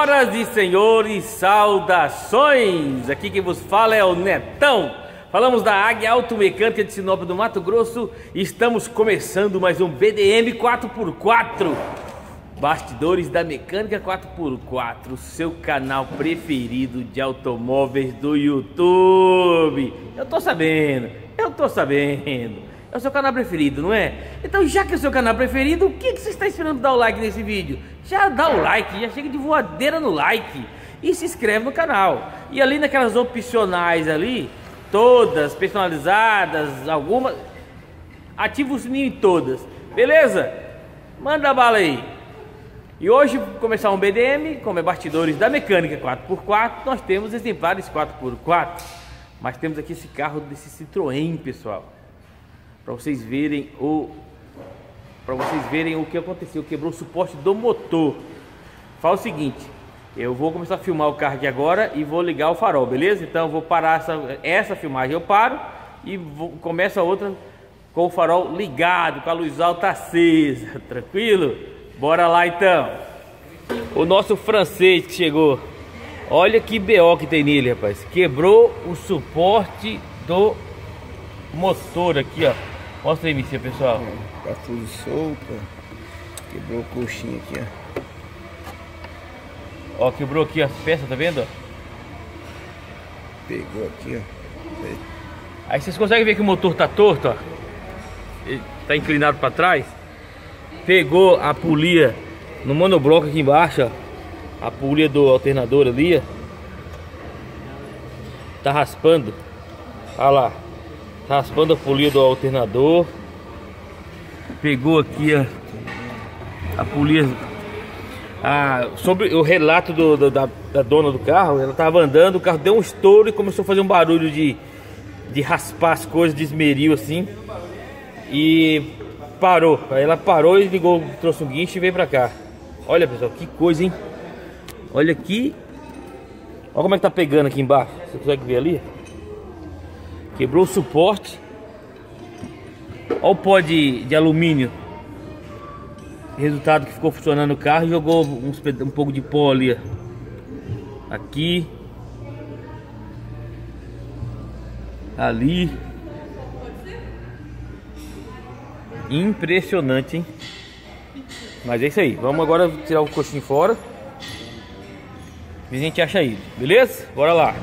Senhoras e senhores, saudações! Aqui quem vos fala é o Netão. Falamos da Águia Automecânica de Sinop do Mato Grosso e estamos começando mais um BDM 4x4. Bastidores da Mecânica 4x4, seu canal preferido de automóveis do YouTube. Eu tô sabendo. É o seu canal preferido, não é? Então, já que é o seu canal preferido, o que você está esperando dar o like nesse vídeo? Já dá o like, já chega de voadeira no like e se inscreve no canal. E ali naquelas opcionais ali, todas personalizadas, algumas, ativa o sininho em todas, beleza? Manda bala aí. E hoje, vou começar um BDM, como é bastidores da Mecânica 4x4, nós temos exemplares 4x4, mas temos aqui esse carro desse Citroën, pessoal. Para vocês verem o que aconteceu, quebrou o suporte do motor. Fala o seguinte, eu vou começar a filmar o carro aqui agora e vou ligar o farol, beleza? Então eu vou parar essa filmagem, eu paro e começa a outra com o farol ligado, com a luz alta acesa, tranquilo? Bora lá então. O nosso francês que chegou, olha que BO que tem nele, rapaz. Quebrou o suporte do motor aqui, ó. Mostra aí, Messias, pessoal. Tá tudo solto. Quebrou o coxinho aqui, ó. Ó, quebrou aqui as peças, tá vendo? Pegou aqui, ó. Aí vocês conseguem ver que o motor tá torto, ó. Ele tá inclinado para trás. Pegou a polia no monobloco aqui embaixo, ó. A polia do alternador ali, ó. Tá raspando. Olha lá. Tá raspando a polia do alternador. Pegou aqui, ó, a polia. Sobre o relato da dona do carro, ela tava andando, o carro deu um estouro e começou a fazer um barulho de raspar as coisas, de esmeril assim. E parou. Aí ela parou e ligou, trouxe um guincho e veio pra cá. Olha, pessoal, que coisa, hein? Olha aqui. Olha como é que tá pegando aqui embaixo. Você consegue ver ali? Quebrou o suporte. Olha o pó de alumínio. Resultado que ficou funcionando o carro e jogou um pouco de pó ali, ó. Aqui. Ali. Impressionante, hein? Mas é isso aí. Vamos agora tirar o coxinho fora. E a gente acha aí, beleza? Bora lá.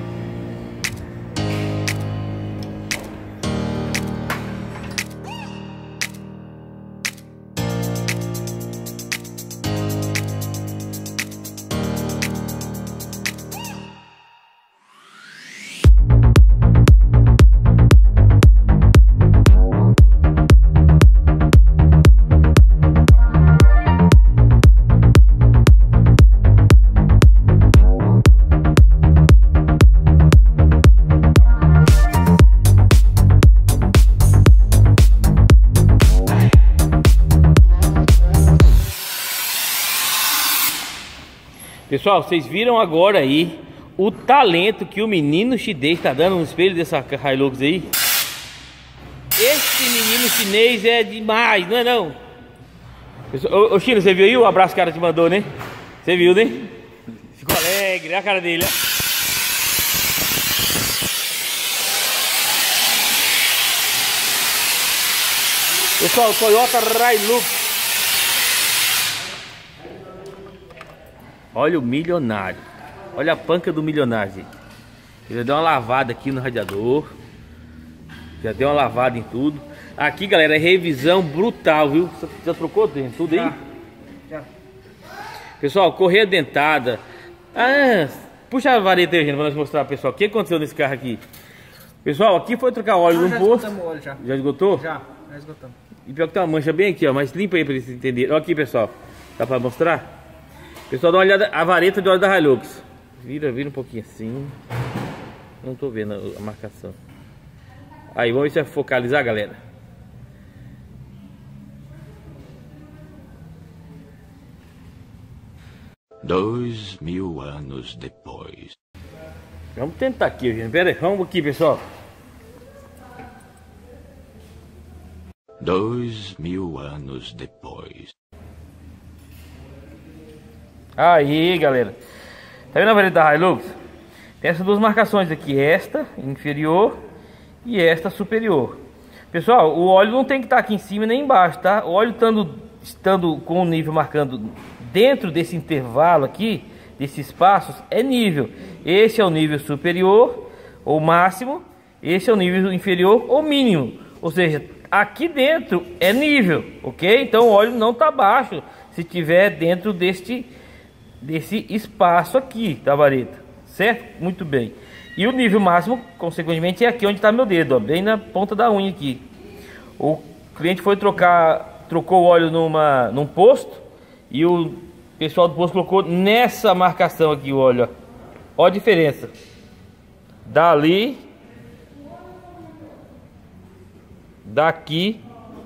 Pessoal, vocês viram agora aí o talento que o menino chinês está dando no espelho dessa Hilux aí? Esse menino chinês é demais, não é não? Ô Chino, você viu aí o abraço que o cara te mandou, né? Você viu, né? Ficou alegre, olha a cara dele, ó. Pessoal, Toyota Hilux. Olha o milionário. Olha a panca do milionário, gente. Ele já deu uma lavada aqui no radiador. Já deu uma lavada em tudo. Aqui, galera, é revisão brutal, viu? Você já trocou tudo aí? Já. Pessoal, correia dentada. Puxa a vareta aí, gente, pra nós mostrar, pessoal. O que aconteceu nesse carro aqui? Pessoal, aqui foi trocar óleo no posto. Já esgotou? Já esgotamos. E pior que tem uma mancha bem aqui, ó. Mas limpa aí pra eles entenderem. Olha aqui, pessoal. Dá pra mostrar? Pessoal, dá uma olhada, a vareta de óleo da Hilux. Vira um pouquinho assim. Não tô vendo a marcação. Aí, vamos ver se vai focalizar, galera. Dois 2000 anos depois. Vamos tentar aqui, gente. Pera aí, vamos aqui, pessoal. 2000 anos depois. Aí, galera, tá vendo a vareta da Hilux? Tem essas duas marcações aqui, esta inferior e esta superior. Pessoal, o óleo não tem que estar aqui em cima nem embaixo, tá? O óleo estando com o nível marcando dentro desse intervalo aqui, desses espaços, é nível. Esse é o nível superior ou máximo, esse é o nível inferior ou mínimo. Ou seja, aqui dentro é nível, ok? Então o óleo não está baixo se tiver dentro desse espaço aqui da vareta, certo? Muito bem. E o nível máximo, consequentemente, é aqui onde está meu dedo, ó, bem na ponta da unha aqui. O cliente foi trocou o óleo num posto e o pessoal do posto colocou nessa marcação aqui o óleo, ó. Ó a diferença. Dali, daqui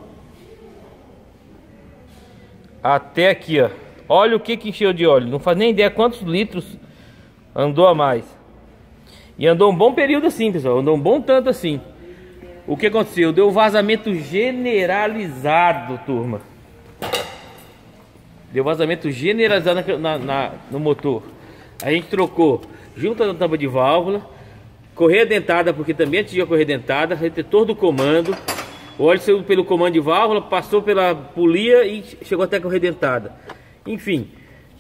até aqui, ó. Olha o que encheu de óleo. Não faz nem ideia quantos litros andou a mais. E andou um bom período assim, pessoal. Andou um bom tanto assim. O que aconteceu? Deu vazamento generalizado, turma. Deu vazamento generalizado no motor. A gente trocou junta da tampa de válvula, correia dentada, porque também atingiu a correia dentada, retentor do comando. O óleo saiu pelo comando de válvula, passou pela polia e chegou até a correia dentada. Enfim,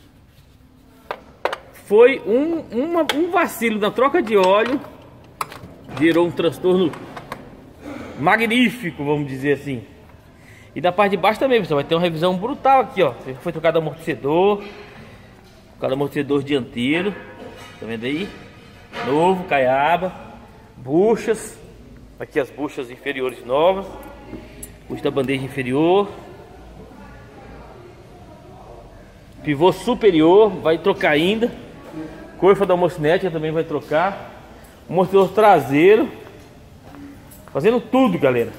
foi um vacilo na troca de óleo, gerou um transtorno magnífico, vamos dizer assim. E da parte de baixo também, pessoal, vai ter uma revisão brutal aqui, ó. Foi trocado amortecedor, dianteiro, tá vendo aí? Novo, caiaba, buchas, aqui as buchas inferiores novas, bucha da bandeja inferior, pivô superior, vai trocar ainda, coifa da mocinética também vai trocar, amortecedor traseiro, fazendo tudo, galera.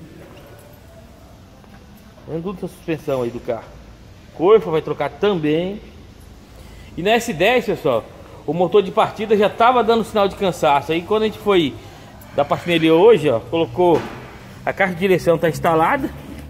Fazendo tudo essa suspensão aí do carro. Coifa vai trocar também. E na S10, pessoal, o motor de partida já estava dando sinal de cansaço. Aí quando a gente foi dar parte nele hoje, ó, colocou a caixa de direção, tá instalada.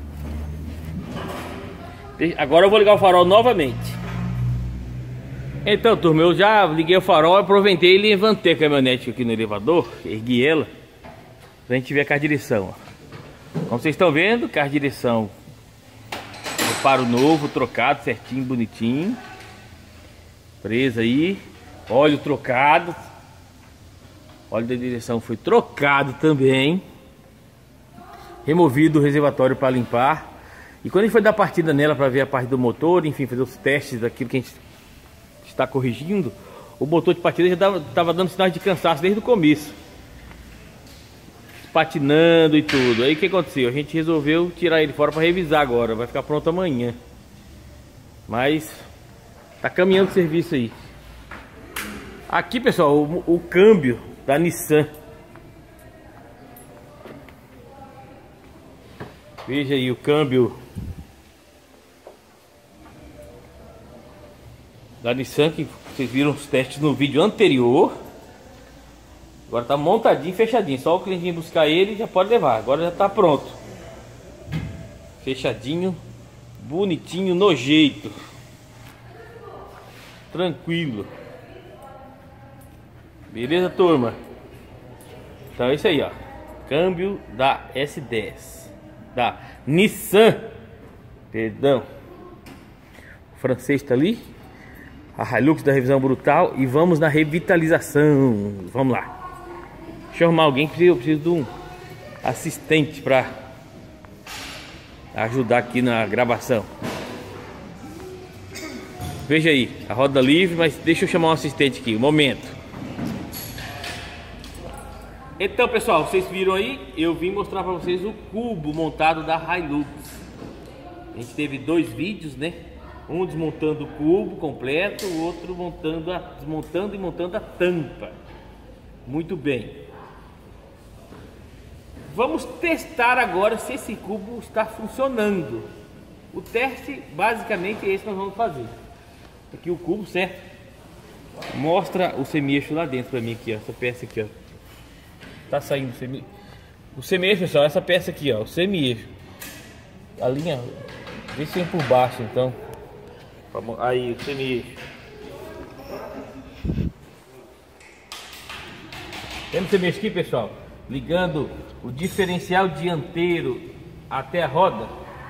Agora eu vou ligar o farol novamente. Então, turma, eu já liguei o farol, aproveitei e levantei a caminhonete aqui no elevador, ergui ela, pra gente ver a caixa de direção, ó. Como vocês estão vendo, caixa de direção, reparo novo, trocado, certinho, bonitinho. Presa aí, óleo trocado, óleo da direção foi trocado também, removido o reservatório para limpar. E quando a gente foi dar partida nela para ver a parte do motor, enfim, fazer os testes daquilo que a gente está corrigindo, o motor de partida já estava dando sinais de cansaço desde o começo, patinando e tudo. Aí o que aconteceu? A gente resolveu tirar ele fora para revisar agora, vai ficar pronto amanhã. Mas tá caminhando o serviço aí. Aqui, pessoal, o câmbio da Nissan. Veja aí o câmbio da Nissan, que vocês viram os testes no vídeo anterior. Agora tá montadinho, fechadinho. Só o cliente buscar ele já pode levar. Agora já tá pronto. Fechadinho, bonitinho, no jeito. Tranquilo. Beleza, turma? Então é isso aí, ó. Câmbio da S10 da Nissan. Perdão. O francês tá ali. A Hilux da revisão brutal. E vamos na revitalização. Vamos lá. Deixa eu arrumar alguém que eu preciso de um assistente para ajudar aqui na gravação. Veja aí, a roda livre, mas deixa eu chamar um assistente aqui, um momento. Então, pessoal, vocês viram aí, eu vim mostrar para vocês o cubo montado da Hilux. A gente teve dois vídeos, né? Um desmontando o cubo completo, o outro desmontando e montando a tampa. Muito bem. Vamos testar agora se esse cubo está funcionando. O teste basicamente é esse que nós vamos fazer. Aqui o cubo, certo? Mostra o semi-eixo lá dentro para mim aqui, ó. Essa peça aqui, ó. Tá saindo o semi-eixo, pessoal. Essa peça aqui, ó. O semi-eixo. A linha, vê se vem por baixo, então. Aí o semi-eixo. Vendo você mexer aqui, pessoal, ligando o diferencial dianteiro até a roda.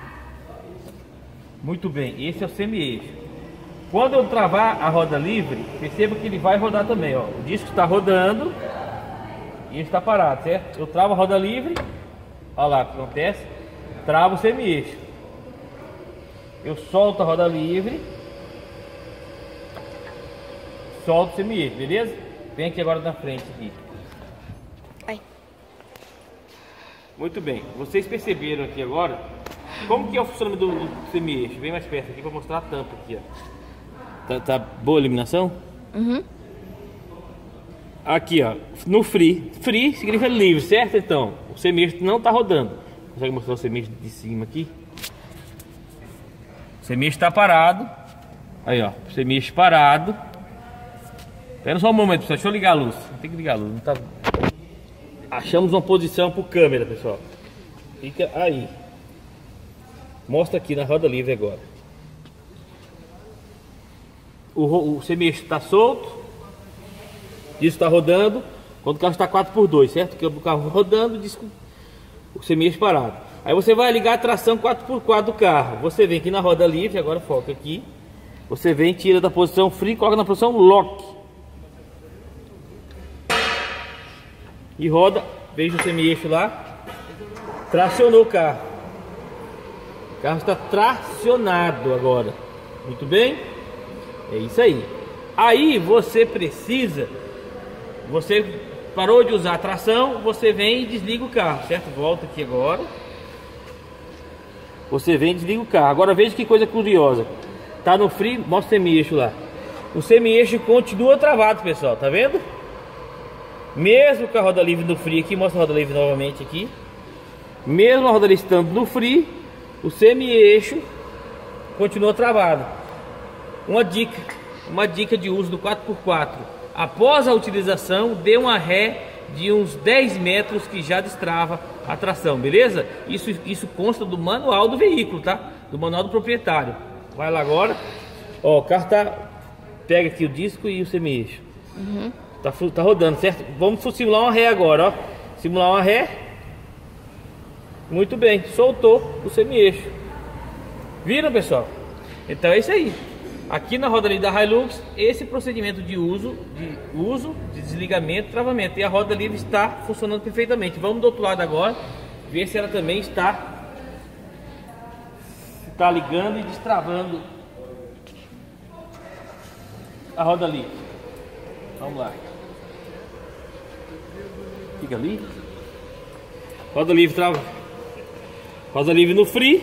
Muito bem, esse é o semi-eixo. Quando eu travar a roda livre, perceba que ele vai rodar também, ó. O disco está rodando e está parado, certo? Eu travo a roda livre, olha lá o que acontece, travo o semi-eixo. Eu solto a roda livre, solto o semi-eixo, beleza? Vem aqui agora na frente aqui. Ai. Muito bem, vocês perceberam aqui agora como que é o funcionamento do semi-eixo? Vem mais perto aqui para mostrar a tampa aqui, ó. Tá boa a iluminação? Uhum. Aqui, ó, no free. Free significa livre, certo? Então, o semi-eixo não tá rodando. Consegue mostrar o semi-eixo de cima aqui? O semi-eixo tá parado. Aí, ó, o semi-eixo parado. Espera só um momento, pessoal. Deixa eu ligar a luz. Tem que ligar a luz. Não tá... Achamos uma posição por câmera, pessoal. Fica aí. Mostra aqui na roda livre agora. O semi-eixo está solto. Isso está rodando. Quando o carro está 4x2, certo? Que o carro rodando, o semi-eixo parado. Aí você vai ligar a tração 4x4 do carro. Você vem aqui na roda livre, agora foca aqui. Você vem, tira da posição free e coloca na posição lock. E roda, veja o semi-eixo lá. Tracionou o carro. O carro está tracionado agora. Muito bem? É isso aí. Aí você precisa, você parou de usar a tração, você vem e desliga o carro, certo? Volta aqui agora. Você vem e desliga o carro. Agora veja que coisa curiosa. Tá no free, mostra o semi-eixo lá. O semi-eixo continua travado, pessoal, tá vendo? Mesmo com a roda livre no free aqui, mostra a roda livre novamente aqui. Mesmo a roda livre estando no free, o semi-eixo continua travado. Uma dica de uso do 4x4. Após a utilização, dê uma ré de uns 10 metros que já destrava a tração, beleza? Isso consta do manual do veículo, tá? Do manual do proprietário. Vai lá agora. Ó, o carro tá... Pega aqui o disco e o semi-eixo. Uhum. Tá rodando, certo? Vamos simular uma ré agora, ó. Simular uma ré. Muito bem, soltou o semi-eixo. Viram, pessoal? Então é isso aí. Aqui na roda livre da Hilux, esse procedimento de uso, de desligamento, travamento. E a roda livre está funcionando perfeitamente. Vamos do outro lado agora, ver se ela também está ligando e destravando a roda livre. Vamos lá. Fica ali. Roda livre trava. Roda livre no free.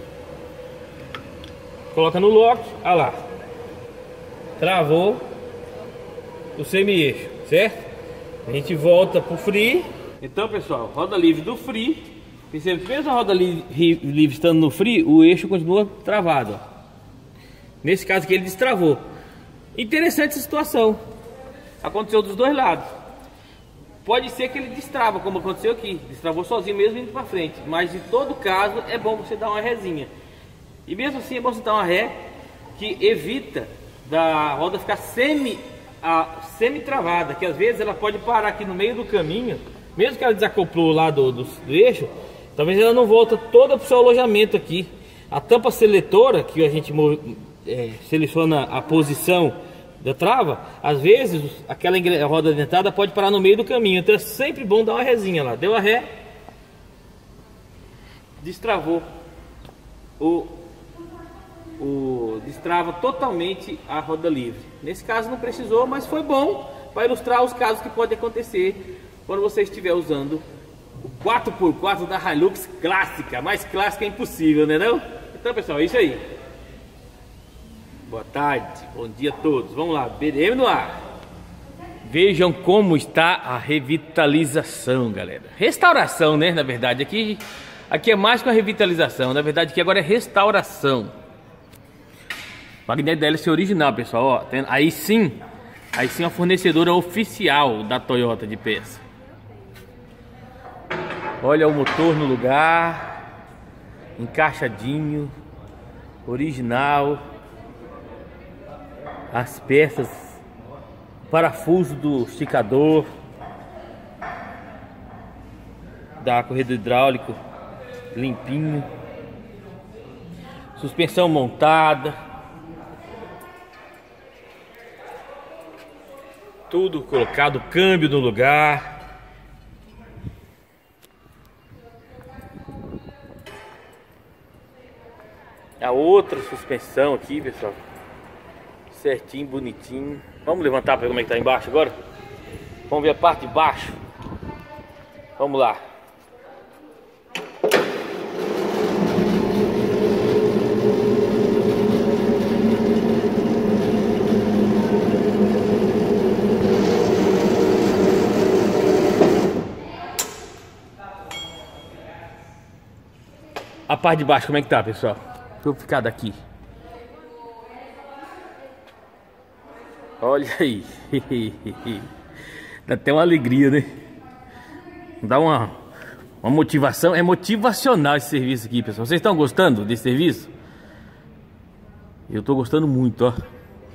Coloca no lock. Olha lá. Travou o semi-eixo, certo? A gente volta pro free. Então, pessoal, roda livre do free. Percebe que mesmo a roda livre estando no free, o eixo continua travado, ó. Nesse caso aqui ele destravou. Interessante essa situação. Aconteceu dos dois lados. Pode ser que ele destrava, como aconteceu aqui. Destravou sozinho mesmo indo para frente. Mas em todo caso é bom você dar uma rézinha. E mesmo assim é bom você dar uma ré que evita da roda ficar semi-travada. Que às vezes ela pode parar aqui no meio do caminho. Mesmo que ela desacoplou lá do eixo, talvez ela não volta toda para o seu alojamento aqui. A tampa seletora, que a gente seleciona a posição da trava, às vezes aquela roda dentada pode parar no meio do caminho. Então é sempre bom dar uma rézinha lá. Deu a ré, destravou destrava totalmente a roda livre. Nesse caso não precisou, mas foi bom para ilustrar os casos que podem acontecer quando você estiver usando o 4x4 da Hilux clássica. Mais clássica é impossível, né não? Então, pessoal, é isso aí. Boa tarde, bom dia a todos. Vamos lá, BDM no ar. Vejam como está a revitalização, galera. Restauração, né? Na verdade, aqui é mais que uma revitalização. Na verdade, aqui agora é restauração. Magnete da hélice original, pessoal. Ó, aí sim a fornecedora oficial da Toyota de peça. Olha o motor no lugar, encaixadinho, original. As peças, o parafuso do esticador, da correia hidráulico limpinho. Suspensão montada. Tudo colocado, câmbio no lugar. A outra suspensão aqui, pessoal. Certinho, bonitinho. Vamos levantar para ver como é que tá embaixo agora? Vamos ver a parte de baixo. Vamos lá. A parte de baixo como é que tá, pessoal? Deixa eu ficar daqui. Olha aí. Dá até uma alegria, né? Dá uma motivação. É motivacional esse serviço aqui, pessoal. Vocês estão gostando desse serviço? Eu tô gostando muito, ó.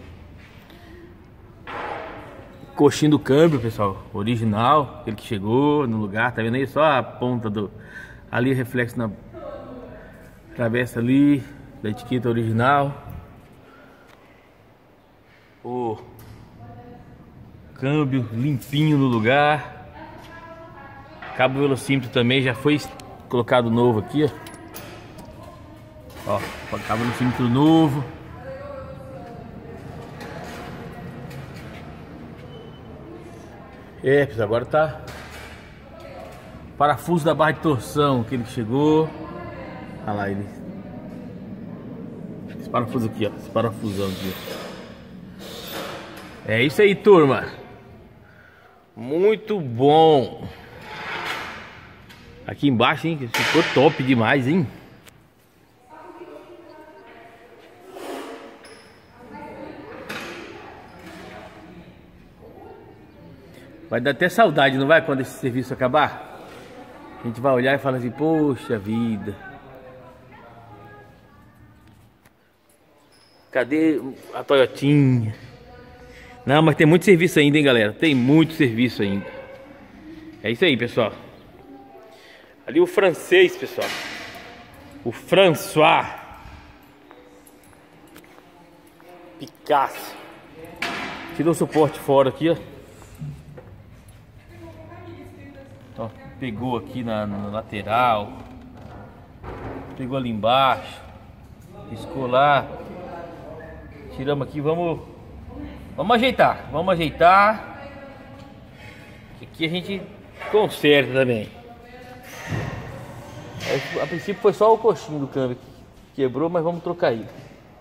Coxinho do câmbio, pessoal. Original. Aquele que chegou no lugar. Tá vendo aí? Só a ponta do... Ali, reflexo na... Travessa ali. Da etiqueta original. O câmbio limpinho no lugar. Cabo velocímetro também já foi colocado novo aqui, ó. Ó, cabo velocímetro novo. É, pessoal, agora tá. Parafuso da barra de torção, aquele que chegou. Olha lá ele. Esse parafuso aqui, ó. Esse parafusão aqui, ó. É isso aí, turma. Muito bom. Aqui embaixo, hein? Ficou top demais, hein? Vai dar até saudade, não vai? Quando esse serviço acabar, a gente vai olhar e falar assim: poxa vida, cadê a Toyotinha? Não, mas tem muito serviço ainda, hein, galera? Tem muito serviço ainda. É isso aí, pessoal. Ali o francês, pessoal. O François Picasso. Tirou o suporte fora aqui, ó. Ó, pegou aqui na lateral. Pegou ali embaixo. Riscou lá. Tiramos aqui, vamos ajeitar. Vamos ajeitar. Aqui a gente conserta também. A princípio foi só o coxinho do câmbio que quebrou, mas vamos trocar aí.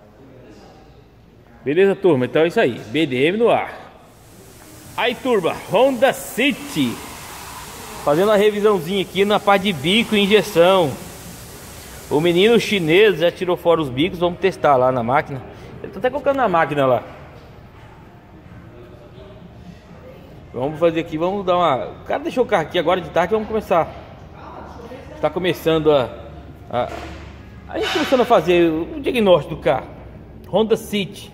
Beleza, turma? Então é isso aí. BDM no ar. Aí, turma, Honda City. Fazendo uma revisãozinha aqui na parte de bico e injeção. O menino chinês já tirou fora os bicos. Vamos testar lá na máquina. Ele tá até colocando na máquina lá. Vamos fazer aqui, vamos dar uma... O cara deixou o carro aqui agora de tarde, vamos começar. Está começando a gente começando a fazer o diagnóstico do carro. Honda City.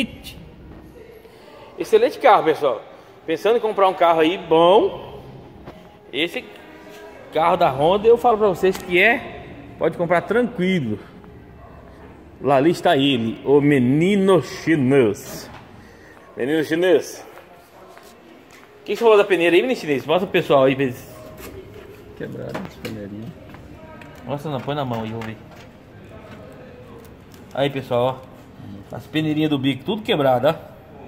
Excelente carro, pessoal. Pensando em comprar um carro aí bom. Esse carro da Honda, eu falo para vocês que pode comprar tranquilo. Lá ali está ele, o menino chinês. Menino chinês. O que você falou da peneira aí, menino chinês? Mostra o pessoal aí. Quebrado as peneirinhas. Nossa, não, põe na mão aí, vamos ver. Aí, pessoal, ó. As peneirinhas do bico, tudo quebrado, ó.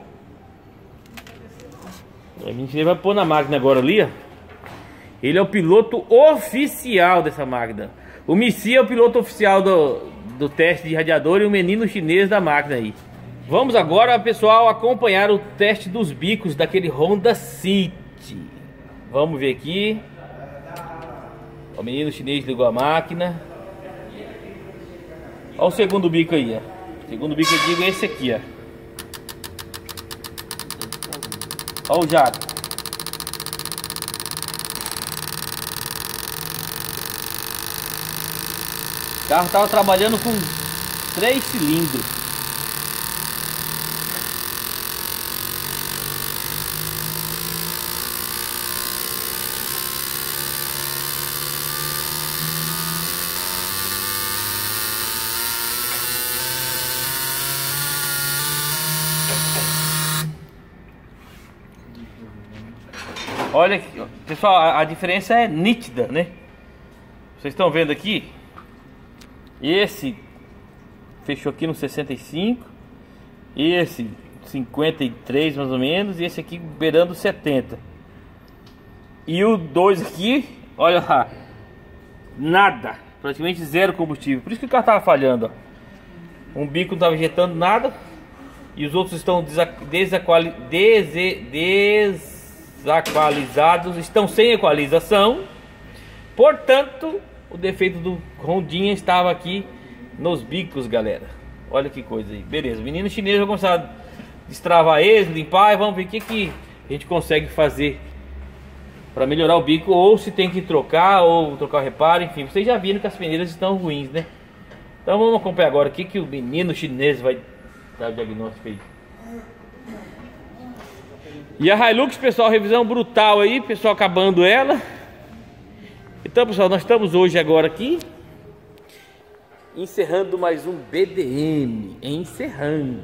A gente vai pôr na máquina agora ali, ó. Ele é o piloto oficial dessa máquina. O Missi é o piloto oficial do teste de radiador e o menino chinês da máquina aí. Vamos agora, pessoal, acompanhar o teste dos bicos daquele Honda City. Vamos ver aqui. O menino chinês ligou a máquina. Olha o segundo bico aí, ó. O segundo bico eu digo é esse aqui, ó. Olha o jato. O carro estava trabalhando com 3 cilindros. Olha aqui, ó. Pessoal, a diferença é nítida, né? Vocês estão vendo aqui? Esse fechou aqui no 65, esse 53 mais ou menos, e esse aqui beirando 70. E o 2 aqui, olha lá, nada, praticamente zero combustível. Por isso que o carro estava falhando, ó. Um bico não estava injetando nada e os outros estão desatualizados, estão sem equalização. Portanto, o defeito do Hondinha estava aqui nos bicos, galera. Olha que coisa aí. Beleza, o menino chinês vai começar a destravar eles, limpar, e vamos ver o que a gente consegue fazer para melhorar o bico, ou se tem que trocar, ou trocar o reparo, enfim. Vocês já viram que as peneiras estão ruins, né? Então vamos acompanhar agora o que o menino chinês vai dar o diagnóstico aí. E a Hilux, pessoal, revisão brutal aí, pessoal, acabando ela. Então, pessoal, nós estamos hoje agora aqui encerrando mais um BDM. Encerrando.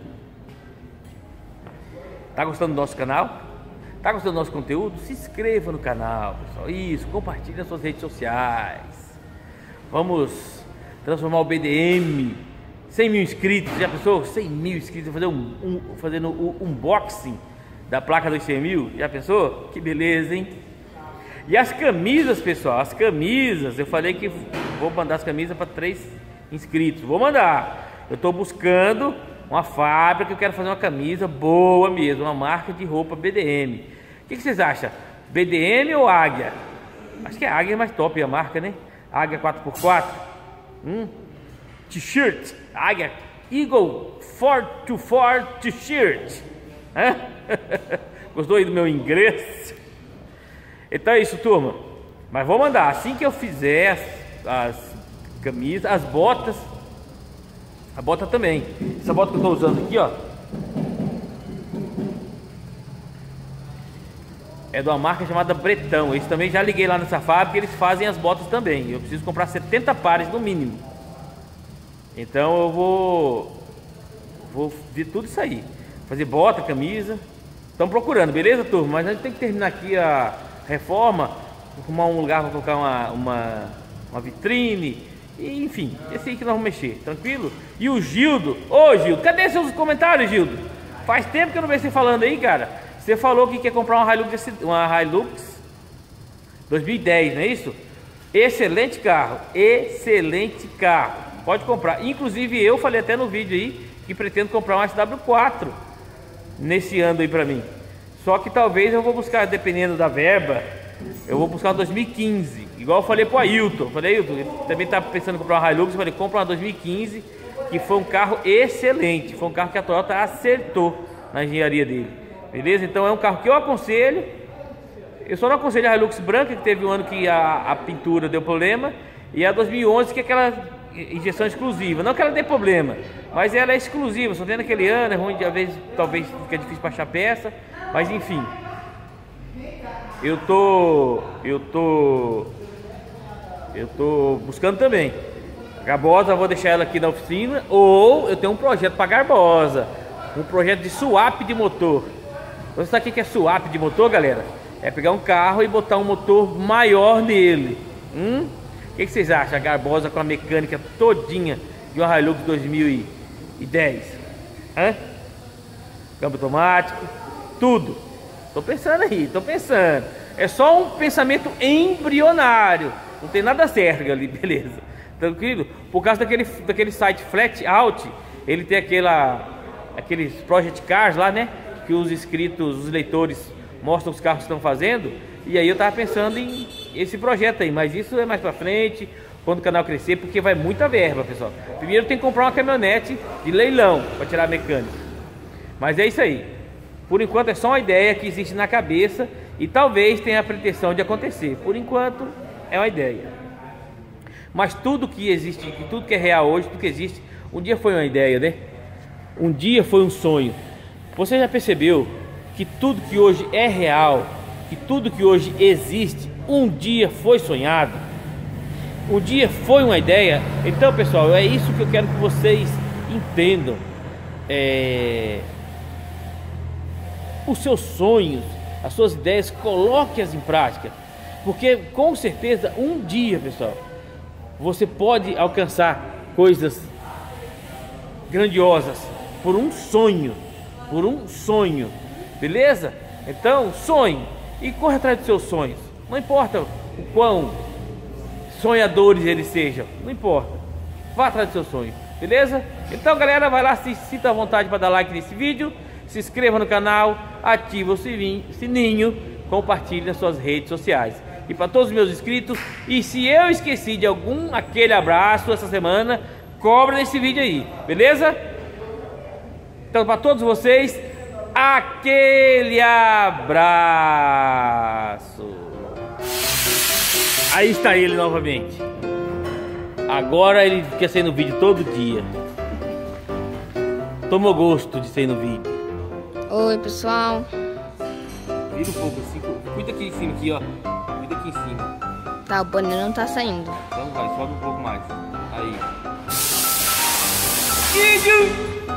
Tá gostando do nosso canal? Tá gostando do nosso conteúdo? Se inscreva no canal, pessoal. Isso, compartilhe nas suas redes sociais. Vamos transformar o BDM 100 mil inscritos. Já pensou? 100 mil inscritos, fazendo o unboxing da placa dos 100 mil. Já pensou? Que beleza, hein? E as camisas, pessoal, as camisas, eu falei que vou mandar as camisas para 3 inscritos. Vou mandar. Eu estou buscando uma fábrica, eu quero fazer uma camisa boa mesmo, uma marca de roupa BDM. O que vocês acham? BDM ou Águia? Acho que a Águia é mais top a marca, né? Águia 4x4. T-shirt. Águia Eagle 4x4 T-shirt. Gostou aí do meu inglês? Então é isso, turma. Mas vou mandar, assim que eu fizer as camisas, as botas. A bota também. Essa bota que eu estou usando aqui, ó, é de uma marca chamada Bretão. Eles também já liguei lá nessa fábrica, eles fazem as botas também. Eu preciso comprar 70 pares no mínimo. Então eu vou ver tudo isso aí. Fazer bota, camisa. Estão procurando, beleza, turma? Mas a gente tem que terminar aqui a reforma, arrumar um lugar para colocar uma vitrine, e, enfim, esse aí que nós vamos mexer, tranquilo? E o Gildo, ô Gildo, cadê seus comentários, Gildo? Faz tempo que eu não vejo você falando aí, cara. Você falou que quer comprar uma Hilux 2010, não é isso? Excelente carro, pode comprar. Inclusive eu falei até no vídeo aí que pretendo comprar uma SW4 nesse ano aí pra mim. Só que talvez eu vou buscar, dependendo da verba, eu vou buscar uma 2015. Igual eu falei pro Ailton. Eu falei, Ailton, ele também tá pensando em comprar uma Hilux. Eu falei, compra uma 2015, que foi um carro excelente. Foi um carro que a Toyota acertou na engenharia dele. Beleza? Então é um carro que eu aconselho. Eu só não aconselho a Hilux branca, que teve um ano que a pintura deu problema. E a 2011, que é aquela injeção exclusiva. Não que ela dê problema, mas ela é exclusiva. Só tem naquele ano, é ruim, às vezes, talvez fica difícil para achar peça. Mas enfim, eu tô buscando também. A Garbosa, eu vou deixar ela aqui na oficina. Ou eu tenho um projeto para Garbosa, um projeto de swap de motor. Você sabe o que é swap de motor, galera? É pegar um carro e botar um motor maior nele. O que vocês acham? A Garbosa com a mecânica todinha de uma Hilux 2010. Câmbio automático, tudo. Tô pensando aí, tô pensando. É só um pensamento embrionário. Não tem nada certo ali, beleza. Tranquilo? Por causa daquele site Flat Out, ele tem aqueles Project Cars lá, né? Que os inscritos, os leitores mostram os carros que estão fazendo. E aí eu tava pensando em esse projeto aí. Mas isso é mais pra frente, quando o canal crescer, porque vai muita verba, pessoal. Primeiro tem que comprar uma caminhonete de leilão para tirar a mecânica. Mas é isso aí. Por enquanto é só uma ideia que existe na cabeça e talvez tenha a pretensão de acontecer. Por enquanto é uma ideia. Mas tudo que existe, tudo que é real hoje, tudo que existe, um dia foi uma ideia, né? Um dia foi um sonho. Você já percebeu que tudo que hoje é real, que tudo que hoje existe, um dia foi sonhado? Um dia foi uma ideia? Então, pessoal, é isso que eu quero que vocês entendam. Os seus sonhos, as suas ideias, coloque-as em prática. Porque com certeza um dia, pessoal, você pode alcançar coisas grandiosas por um sonho, beleza? Então sonhe e corra atrás dos seus sonhos. Não importa o quão sonhadores eles sejam, não importa, vá atrás dos seus sonhos, beleza? Então galera, vai lá, se sinta à vontade para dar like nesse vídeo, se inscreva no canal, ative o sininho, compartilhe nas suas redes sociais. E para todos os meus inscritos, e se eu esqueci de aquele abraço essa semana, cobra nesse vídeo aí, beleza? Então para todos vocês, aquele abraço. Aí está ele novamente. Agora ele quer sair no vídeo todo dia. Tomou gosto de sair no vídeo. Oi, pessoal. Vira um pouco assim, cuida aqui em cima, aqui, ó. Cuida aqui em cima. Tá, o pano não tá saindo. Então vai, sobe um pouco mais. Aí. Vídeo!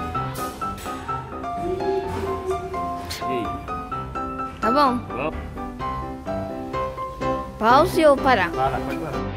E aí? Tá bom. Vamos? Pause ou parar? Para, pode parar.